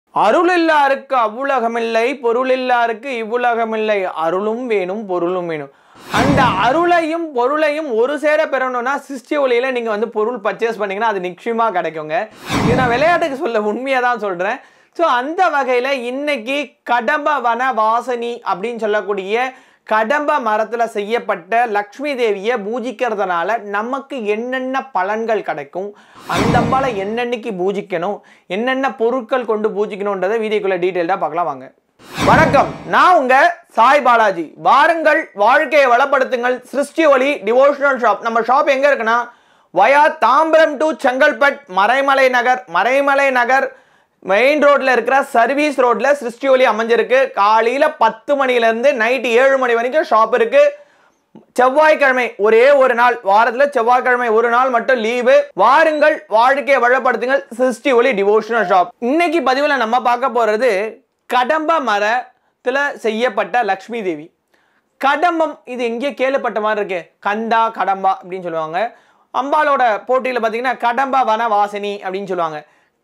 அருளில்லாருக்கு அவ்வுலகமில்லை, பொருளில்லாருக்கு இவ்வுலகமில்லை. அருளும் வேணும், பொருளும் வேணும். அந்த அருளையும் பொருளையும் ஒரு சேர பெறணும்னா சிருஷ்டி ஒளியில நீங்க வந்து பொருள் பர்ச்சேஸ் பண்ணீங்கன்னா அது நிச்சயமா கிடைக்குங்க. இது நான் விளையாட்டுக்கு சொல்ல உண்மையா தான் சொல்றேன். ஸோ அந்த வகையில இன்னைக்கு கடம்ப வன வாசனி அப்படின்னு சொல்லக்கூடிய கடம்ப மரத்துல செய்யப்பட்ட லக்ஷ்மி தேவியை பூஜிக்கிறதுனால நமக்கு என்னென்ன பலன்கள் கிடைக்கும், அந்த அம்பாலை என்னென்னைக்கு பூஜிக்கணும், என்னென்ன பொருட்கள் கொண்டு பூஜிக்கணும்ன்றதை வீடியோக்குள்ள டீட்டெயில்டா பார்க்கலாம் வாங்க. வணக்கம், நான் உங்க சாய் பாலாஜி. வாருங்கள், வாழ்க்கையை வளப்படுத்துங்கள். சிருஷ்டி ஒளி டிவோஷனல் ஷாப். நம்ம ஷாப் எங்க இருக்குன்னா via Tambaram to Chengalpattu Maraimalai Nagar main ரோட்ல இருக்கிற சர்வீஸ் ரோட்ல சிருஷ்டி ஒளி அமைஞ்சிருக்கு. காலையில 10 மணில இருந்து நைட் 7 மணி வரைக்கும் ஷாப் இருக்கு. செவ்வாய்க்கிழமை ஒரே ஒரு நாள், வாரத்துல செவ்வாய்க்கிழமை ஒரு நாள் மட்டும் லீவு. வாருங்கள், வாழ்க்கையை வளப்படுத்துங்கள். சிருஷ்டி ஒளி டிவோஷனல் ஷாப். இன்னைக்கு பதிவுல நம்ம பார்க்க போறது கடம்ப மரத்துல செய்யப்பட்ட லக்ஷ்மி தேவி. கடம்பம் இது எங்கேயோ கேள்விப்பட்ட மாதிரி இருக்கு. கண்டா கடம்பா அப்படின்னு சொல்லுவாங்க. அம்பாலோட போட்டியில பாத்தீங்கன்னா கடம்ப வன வாசினி அப்படின்னு சொல்லுவாங்க.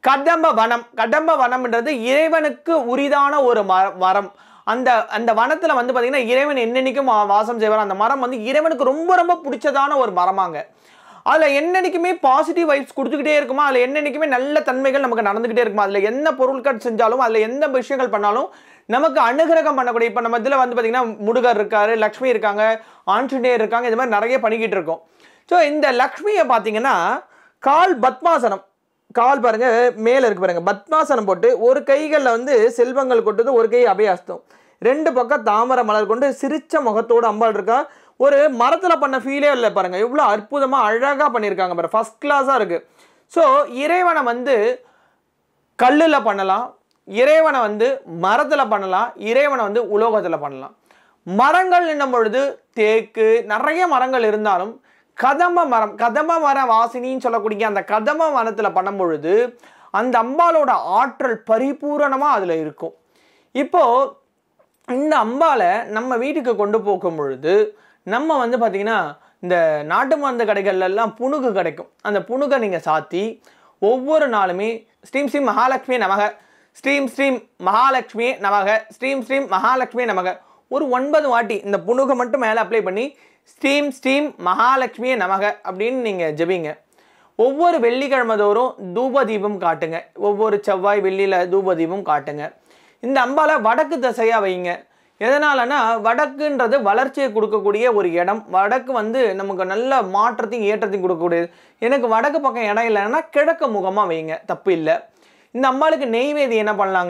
கடம்ப வனம்ன்றது இறைவனுக்கு உரிதான ஒரு மரம். அந்த வனத்துல வந்து பாத்தீங்கன்னா இறைவன் என்னன்னைக்கும் வாசம் செய்வார். அந்த மரம் வந்து இறைவனுக்கு ரொம்ப ரொம்ப பிடிச்சதான ஒரு மரமாங்க. அதுல என்னன்னைக்குமே பாசிட்டிவ் வைப்ஸ் கொடுத்துக்கிட்டே இருக்குமா, அதுல என்னன்னைக்குமே நல்ல தன்மைகள் நமக்கு நடந்துகிட்டே இருக்குமா. அதுல என்ன பொருட்கள் செஞ்சாலும், அதுல எந்த விஷயங்கள் பண்ணாலும் நமக்கு அனுகிரகம் பண்ணக்கூடிய, இப்ப நம்ம இதுல வந்து பாத்தீங்கன்னா முருகர் இருக்காரு, லக்ஷ்மி இருக்காங்க, ஆஞ்சநேயர் இருக்காங்க, இது மாதிரி நிறைய பண்ணிக்கிட்டு இருக்கோம். ஸோ இந்த லக்ஷ்மியை பாத்தீங்கன்னா பத்மாசனம், கால் பாருங்க மேல இருக்கு பாருங்க, பத்மாசனம் போட்டு ஒரு கைகளில் வந்து செல்வங்கள் கொட்டது, ஒரு கை அபயாஸ்தம், ரெண்டு பக்கம் தாமரை மலர் கொண்டு சிரிச்ச முகத்தோடு அம்பாள் இருக்கா. ஒரு மரத்துல பண்ண ஃபீலே இல்லை பாருங்க, எவ்வளவு அற்புதமா அழகா பண்ணியிருக்காங்க பாருங்க, ஃபர்ஸ்ட் கிளாஸா இருக்கு. ஸோ இறைவனை வந்து கல்லுல பண்ணலாம், இறைவனை வந்து மரத்துல பண்ணலாம், இறைவனை வந்து உலோகத்துல பண்ணலாம். மரங்கள் என்னும் பொழுது தேக்கு நிறைய மரங்கள் இருந்தாலும் கதம்ப மர வாசினின்னு சொல்லக்கூடிய அந்த கதம்ப மரத்துல பண்ணும் பொழுது அந்த அம்பாலோட ஆற்றல் பரிபூரணமா அதுல இருக்கும். இப்போ இந்த அம்பாலை நம்ம வீட்டுக்கு கொண்டு போகும் பொழுது நம்ம வந்து பாத்தீங்கன்னா இந்த நாட்டு மருந்து கடைகள்ல எல்லாம் புணுகு கிடைக்கும். அந்த புணுகை நீங்க சாத்தி ஒவ்வொரு நாளுமே ஸ்ரீம் ஸ்ரீம் மகாலட்சுமி நமக, ஸ்ரீம் ஸ்ரீம் மகாலட்சுமி நமக, ஸ்ரீம் ஸ்ரீம் மகாலட்சுமி நமக ஒரு 9 வாட்டி இந்த புணுகை மட்டும் மேலே அப்ளை பண்ணி ஸ்ரீம் ஸ்ரீம் மகாலட்சுமியே நமக அப்படின்னு நீங்கள் ஜெபிங்க. ஒவ்வொரு வெள்ளிக்கிழமை தோறும் தூப தீபம் காட்டுங்க. ஒவ்வொரு செவ்வாய் வெள்ளியில் தூப தீபம் காட்டுங்க. இந்த அம்பாலை வடக்கு திசையாக வைங்க. எதனாலனா வடக்குன்றது வளர்ச்சியை கொடுக்கக்கூடிய ஒரு இடம். வடக்கு வந்து நமக்கு நல்ல மாற்றத்தையும் ஏற்றத்தையும் கொடுக்கக்கூடியது. எனக்கு வடக்கு பக்கம் இடம் இல்லைன்னா கிழக்கு முகமாக வைங்க, தப்பு இல்லை. இந்த அம்பாளுக்கு நெய்வேதி என்ன பண்ணலாங்க,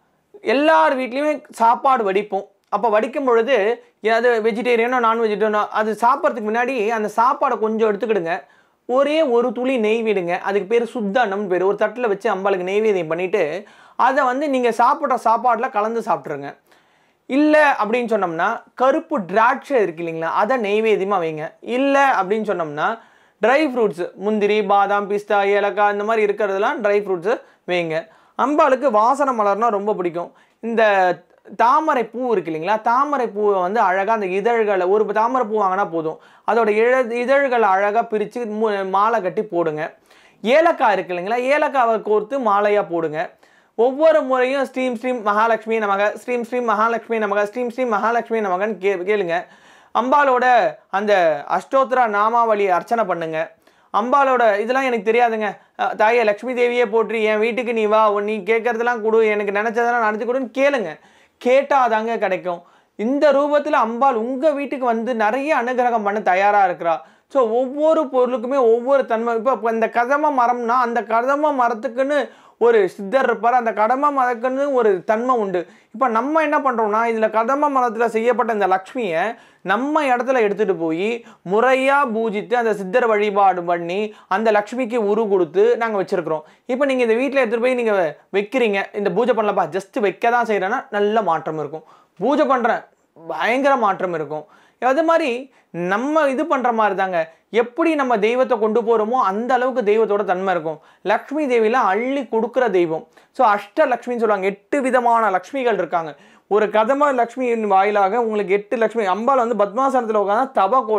எல்லார் வீட்லேயுமே சாப்பாடு வடிப்போம். அப்போ வடிக்கும் பொழுது அது வெஜிடேரியனோ நான் வெஜிடேரியனோ அது சாப்பிட்றதுக்கு முன்னாடி அந்த சாப்பாடை கொஞ்சம் எடுத்துக்கிடுங்க, ஒரே ஒரு துளி நெய் விடுங்க. அதுக்கு பேர் சுத்தம்னு பேர். ஒரு தட்டில் வச்சு அம்பாளுக்கு நெய்வேதியம் பண்ணிவிட்டு அதை வந்து நீங்கள் சாப்பிட்ற சாப்பாட்டில் கலந்து சாப்பிட்ருங்க. இல்லை அப்படின்னு சொன்னோம்னா கருப்பு திராட்சை இருக்கு இல்லைங்களா, அதை நெய்வேதியமாக வைங்க. இல்லை அப்படின்னு சொன்னோம்னா ட்ரை ஃப்ரூட்ஸு, முந்திரி, பாதாம், பிஸ்தா, ஏலக்காய் இந்த மாதிரி இருக்கிறதுலாம் ட்ரை ஃப்ரூட்ஸு வைங்க. அம்பாளுக்கு வாசனை மலர்னால் ரொம்ப பிடிக்கும். இந்த தாமரை பூ இருக்கு இல்லைங்களா, தாமரை பூவை வந்து அழகாக அந்த இதழ்களை, ஒரு தாமரை பூ வாங்கினா போதும், அதோட இதழ்களை அழகாக பிரித்து மாலை கட்டி போடுங்க. ஏலக்காய் இருக்கு இல்லைங்களா, ஏலக்காவை கோர்த்து மாலையாக போடுங்க. ஒவ்வொரு முறையும் ஸ்ரீம் ஸ்ரீம் மகாலட்சுமி நமக, ஸ்ரீம் ஸ்ரீம் மகாலட்சுமி நமக, ஸ்ரீம் ஸ்ரீம் மகாலட்சுமி நமகன்னு கேளுங்க. அம்பாலோட அந்த அஷ்டோத்திர நாமாவளி அர்ச்சனை பண்ணுங்க. அம்பாலோட இதெல்லாம் எனக்கு தெரியாதுங்க, தாயே லக்ஷ்மி தேவியே போற்றி, என் வீட்டுக்கு நீ வா, நீ கேட்கறதெல்லாம் கொடு, எனக்கு நினைச்சதெல்லாம் நடத்தி கொடுன்னு கேளுங்க. கேட்டால் தாங்க கிடைக்கும். இந்த ரூபத்தில் அம்பாள் உங்கள் வீட்டுக்கு வந்து நிறைய அனுகிரகம் பண்ண தயாராக இருக்கிறா. ஸோ ஒவ்வொரு பொருளுக்குமே ஒவ்வொரு தன்மை. இப்போ இந்த கதம்ப மரம்னா அந்த கதம்ப மரத்துக்குன்னு ஒரு சித்தர் இருப்பார், அந்த கடம்ப மரத்துக்குன்னு ஒரு தன்மை உண்டு. இப்போ நம்ம என்ன பண்ணுறோம்னா இதில் கதம்ப மரத்தில் செய்யப்பட்ட இந்த லக்ஷ்மியை நம்ம இடத்துல எடுத்துகிட்டு போய் முறையாக பூஜித்து அந்த சித்தர் வழிபாடு பண்ணி அந்த லக்ஷ்மிக்கு உரு கொடுத்து நாங்கள் வச்சுருக்கிறோம். இப்போ நீங்கள் இந்த வீட்டில் எடுத்துகிட்டு போய் நீங்கள் வைக்கிறீங்க, இந்த பூஜை பண்ணலப்பா ஜஸ்ட் வைக்க தான் செய்கிறேன்னா நல்ல மாற்றம் இருக்கும். பூஜை பண்ணுறேன் பயங்கர மாற்றம் இருக்கும். அது மாதிரி நம்ம இது பண்ணுற மாதிரி தாங்க, எப்படி நம்ம தெய்வத்தை கொண்டு போகிறோமோ அந்த அளவுக்கு தெய்வத்தோட தன்மை இருக்கும். லக்ஷ்மி தேவியில் அள்ளி கொடுக்குற தெய்வம். ஸோ அஷ்டலக்ஷ்மின்னு சொல்லுவாங்க, 8 விதமான லக்ஷ்மிகள் இருக்காங்க. ஒரு கதம்ப லக்ஷ்மியின் வாயிலாக உங்களுக்கு 8 லக்ஷ்மி. அம்பாள் வந்து பத்மாசனத்தில் உட்காந்து தப கோலம்.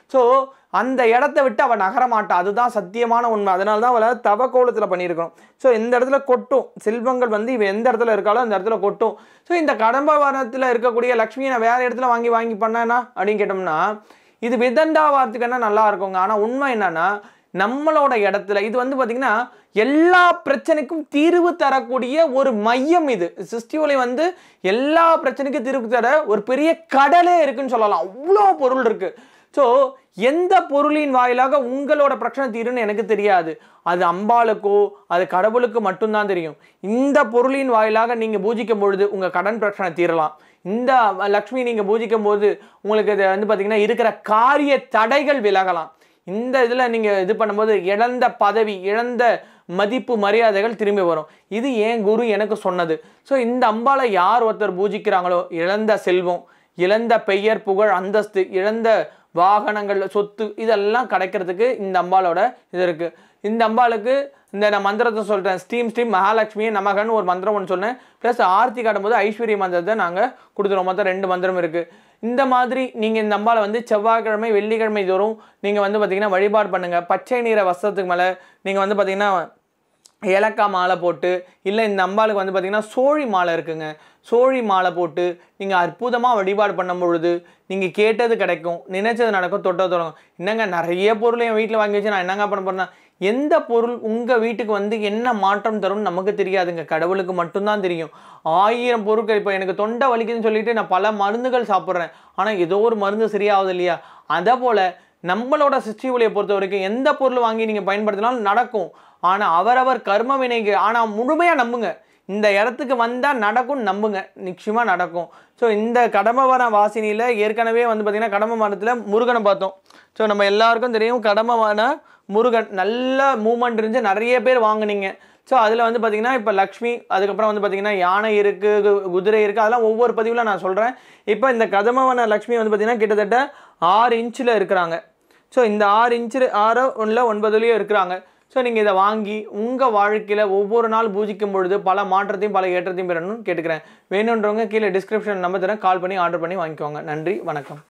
ஸோ அந்த இடத்த விட்டு அவள் நகரமாட்டா, அதுதான் சத்தியமான உண்மை. அதனால தான் அவளை தவக்கோலத்தில் பண்ணியிருக்கணும். ஸோ இந்த இடத்துல கொட்டும் செல்வங்கள் வந்து இவ எந்த இடத்துல இருக்காளோ அந்த இடத்துல கொட்டும். ஸோ இந்த கடம்பவனத்தில் இருக்கக்கூடிய லக்ஷ்மியை நான் வேறு இடத்துல வாங்கி பண்ணேன்னா அப்படின்னு கேட்டோம்னா இது விதண்டாவாரத்துக்கு என்ன நல்லா இருக்குங்க. ஆனால் உண்மை என்னன்னா நம்மளோட இடத்துல இது வந்து பார்த்தீங்கன்னா எல்லா பிரச்சனைக்கும் தீர்வு தரக்கூடிய ஒரு மையம். இது சிருஷ்டி ஒளி வந்து எல்லா பிரச்சனைக்கும் தீர்வு தர ஒரு பெரிய கடலே இருக்குன்னு சொல்லலாம். அவ்வளோ பொருள் இருக்கு. ஸோ எந்த பொருளின் வாயிலாக உங்களோட பிரச்சனை தீருன்னு எனக்கு தெரியாது. அது அம்பாளுக்கோ அது கடவுளுக்கு மட்டும்தான் தெரியும். இந்த பொருளின் வாயிலாக நீங்கள் பூஜிக்கும் பொழுது உங்கள் கடன் பிரச்சனை தீரலாம். இந்த லக்ஷ்மி நீங்கள் பூஜிக்கும் போது உங்களுக்கு இது வந்து பார்த்தீங்கன்னா இருக்கிற காரிய தடைகள் விலகலாம். இந்த இதில் நீங்கள் இது பண்ணும்போது இழந்த பதவி இழந்த மதிப்பு மரியாதைகள் திரும்பி வரும். இது ஏன் குரு எனக்கு சொன்னது. ஸோ இந்த அம்பாளை யார் ஒருத்தர் பூஜிக்கிறாங்களோ இழந்த செல்வம் இழந்த பெயர் புகழ் அந்தஸ்து இழந்த வாகனங்கள் சொத்து இதெல்லாம் கிடைக்கிறதுக்கு இந்த அம்பாளோட இது இருக்குது. இந்த அம்பாளுக்கு இந்த நான் மந்திரத்தை சொல்கிறேன். ஸ்ரீம் மகாலட்சுமியை நமகன்னு ஒரு மந்திரம் ஒன்று சொன்னேன். ப்ளஸ் ஆர்த்தி காட்டும்போது ஐஸ்வர்ய மந்திரத்தை நாங்கள் கொடுத்துருவோம். மொத்தம் 2 மந்திரம் இருக்குது. இந்த மாதிரி நீங்கள் இந்த அம்பாளை வந்து செவ்வாய்க்கிழமை வெள்ளிக்கிழமை தோறும் நீங்கள் வந்து பார்த்திங்கன்னா வழிபாடு பண்ணுங்கள். பச்சை நிற வஸ்திரத்துக்கு மேலே நீங்கள் வந்து பார்த்திங்கன்னா ஏலக்காய் மாலை போட்டு இல்லை இந்த அம்பாளுக்கு வந்து பார்த்திங்கன்னா சோழி மாலை இருக்குங்க. சோழி மாலை போட்டு நீங்கள் அற்புதமாக வழிபாடு பண்ணும் பொழுது நீங்கள் கேட்டது கிடைக்கும், நினைச்சது நடக்கும், தொட்டது தொடங்கும். என்னங்க நிறைய பொருள் என் வீட்டில் வாங்கி வச்சு நான் என்னங்க பண்ண போகிறேன்னா எந்த பொருள் உங்கள் வீட்டுக்கு வந்து என்ன மாற்றம் தரும்னு நமக்கு தெரியாதுங்க, கடவுளுக்கு மட்டும்தான் தெரியும். 1000 பொருட்கள் இப்போ எனக்கு தொண்டை வலிக்குதுன்னு சொல்லிட்டு நான் பல மருந்துகள் சாப்பிட்றேன். ஆனால் ஏதோ ஒரு மருந்து சரியாகுது இல்லையா? அதே போல் நம்மளோட சிருஷ்டி ஒளியை பொறுத்த வரைக்கும் எந்த பொருள் வாங்கி நீங்கள் பயன்படுத்தினாலும் நடக்கும். ஆனால் அவரவர் கர்ம வினைக்கு ஆனால் முழுமையாக நம்புங்க. இந்த இடத்துக்கு வந்தால் நடக்கும் நம்புங்க, நிச்சயமாக நடக்கும். ஸோ இந்த கடம்பவன வாசினியில் ஏற்கனவே வந்து பார்த்திங்கன்னா கடம்பவனத்தில் முருகனை பார்த்தோம். ஸோ நம்ம எல்லாருக்கும் தெரியும் கடம்பவன முருகன் நல்ல மூமெண்ட் இருந்துச்சு, நிறைய பேர் வாங்கினீங்க. ஸோ அதில் வந்து பார்த்திங்கன்னா இப்போ லக்ஷ்மி அதுக்கப்புறம் வந்து பார்த்திங்கன்னா யானை இருக்குது குதிரை இருக்குது, அதெல்லாம் ஒவ்வொரு பதிவில் நான் சொல்கிறேன். இப்போ இந்த கடம்பவன லக்ஷ்மி வந்து பார்த்திங்கன்னா கிட்டத்தட்ட 6 இன்ச்சில் இருக்கிறாங்க. ஸோ இந்த 6 இன்ச்சு 6 ஒன்றில் 9லேயும் இருக்கிறாங்க. ஸோ நீங்கள் இதை வாங்கி உங்கள் வாழ்க்கையில் ஒவ்வொரு நாள் பூஜிக்கும் பொழுது பல மாற்றத்தையும் பல ஏற்றத்தையும் பெறணும்னு கேட்டுக்கிறேன். வேணுன்றவங்க கீழே டிஸ்கிரிப்ஷன் நம்பர் தரேன், கால் பண்ணி ஆர்டர் பண்ணி வாங்கிக்கோங்க. நன்றி, வணக்கம்.